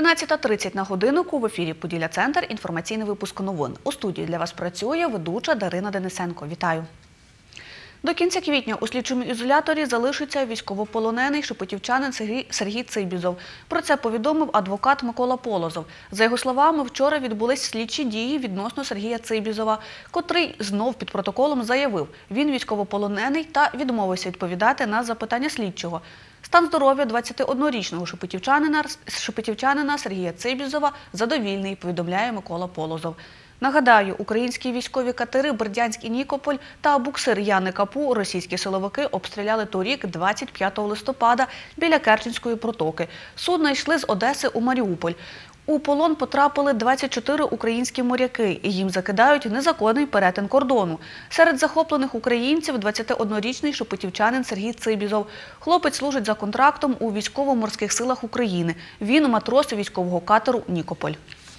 11:30 на годиннику в ефірі «Поділля-Центр». Інформаційний випуск новин. У студії для вас працює ведуча Дарина Денисенко. Вітаю. До кінця квітня у слідчому ізоляторі залишиться військовополонений шепетівчанин Сергій Цибізов. Про це повідомив адвокат Микола Полозов. За його словами, вчора відбулись слідчі дії відносно Сергія Цибізова, котрий знов під протоколом заявив, він військовополонений та відмовився відповідати на запитання слідчого. Стан здоров'я 21-річного шепетівчанина Сергія Цибізова задовільний, повідомляє Микола Полозов. Нагадаю, українські військові катери «Бердянськ» і «Нікополь» та буксир Яни Капу російські силовики обстріляли торік 25 листопада біля Керченської протоки. Судна йшли з Одеси у Маріуполь. У полон потрапили 24 українські моряки, і їм закидають незаконний перетин кордону. Серед захоплених українців 21-річний шепетівчанин Сергій Цибізов. Хлопець служить за контрактом у Військово-морських силах України. Він матрос військового катеру «Нікополь».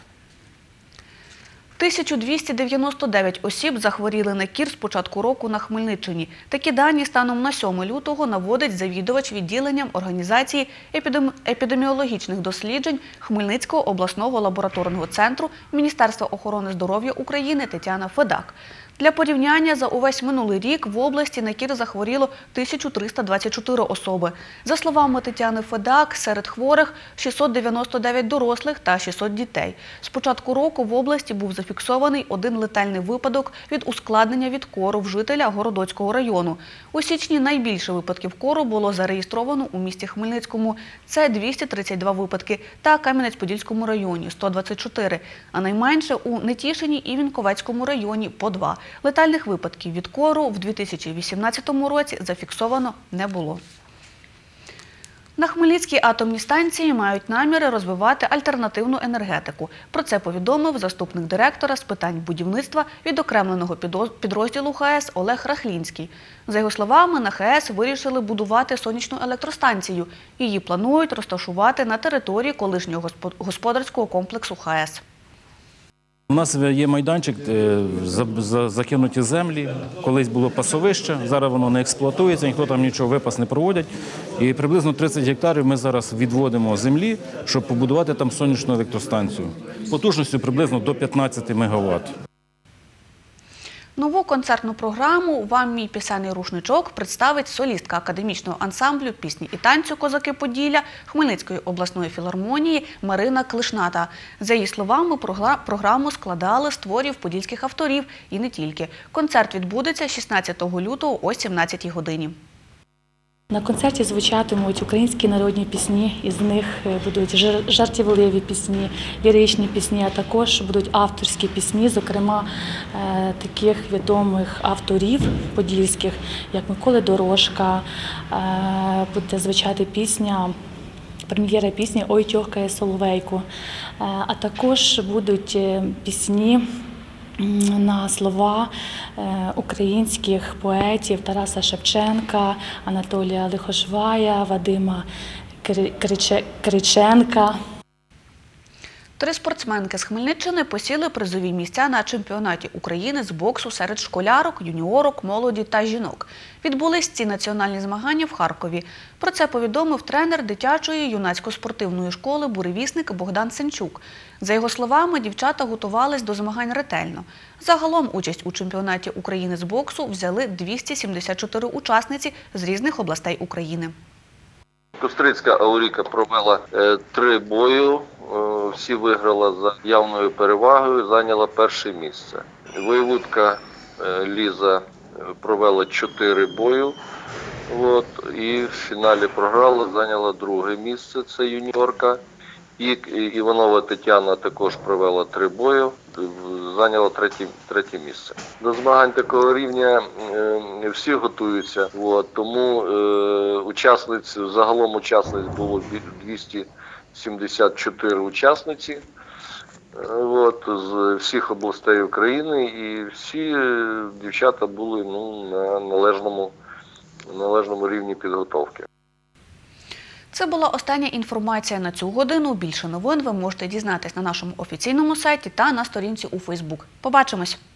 1299 осіб захворіли на кір з початку року на Хмельниччині. Такі дані станом на 7 лютого наводить завідувач відділенням організації епідеміологічних досліджень Хмельницького обласного лабораторного центру Міністерства охорони здоров'я України Тетяна Федак. Для порівняння, за увесь минулий рік в області на кір захворіло 1324 особи. За словами Тетяни Федак, серед хворих 699 дорослих та 600 дітей. З початку року в області був зафіксований один летальний випадок від ускладнення від кору в жителя Городоцького району. У січні найбільше випадків кору було зареєстровано у місті Хмельницькому – це 232 випадки, та Кам'янець-Подільському районі – 124, а найменше у Нетішині і Вінковецькому районі – по 2. Летальних випадків від кору в 2018 році зафіксовано не було. На Хмельницькій атомній станції мають наміри розвивати альтернативну енергетику. Про це повідомив заступник директора з питань будівництва відокремленого підрозділу ХАЕС Олег Рахлінський. За його словами, на ХАЕС вирішили будувати сонячну електростанцію. Її планують розташувати на території колишнього господарського комплексу ХАЕС. У нас є майданчик, закинуті землі, колись було пасовище, зараз воно не експлуатується, ніхто там нічого, випас не проводять. І приблизно 30 гектарів ми зараз відводимо землі, щоб побудувати там сонячну електростанцію. Потужністю приблизно до 15 мегаватт. Нову концертну програму «Вам мій пісенний рушничок» представить солістка академічного ансамблю пісні і танцю «Козаки Поділля» Хмельницької обласної філармонії Марина Клишната. За її словами, програму складали з творів подільських авторів і не тільки. Концерт відбудеться 16 лютого о 17 годині. На концерті звучатимуть українські народні пісні, із них будуть жартівливі пісні, ліричні пісні, а також будуть авторські пісні, зокрема таких відомих авторів подільських, як Миколи Дорошка, буде звучати прем'єра пісні «Ой, тьохкає соловейку», а також будуть пісні на слова українських поетів Тараса Шевченка, Анатолія Лихошвая, Вадима Кириченка. 3 спортсменки з Хмельниччини посіли призові місця на чемпіонаті України з боксу серед школярок, юніорок, молоді та жінок. Відбулись ці національні змагання в Харкові. Про це повідомив тренер дитячої юнацько-спортивної школи «Буревісник» Богдан Сенчук. За його словами, дівчата готувались до змагань ретельно. Загалом участь у чемпіонаті України з боксу взяли 274 учасниці з різних областей України. Кострицька Ауріка провела 3 бої. Всі виграла за явною перевагою, зайняла перше місце. Воєвудка Ліза провела 4 бої і в фіналі програла, зайняла 2 місце, це юніорка. І Іванова Тетяна також провела 3 бої, зайняла 3 місце. До змагань такого рівня всі готуються, тому загалом учасниць було 274 учасниці з всіх областей України, і всі дівчата були на належному рівні підготовки. Це була остання інформація на цю годину. Більше новин ви можете дізнатись на нашому офіційному сайті та на сторінці у Фейсбук. Побачимось!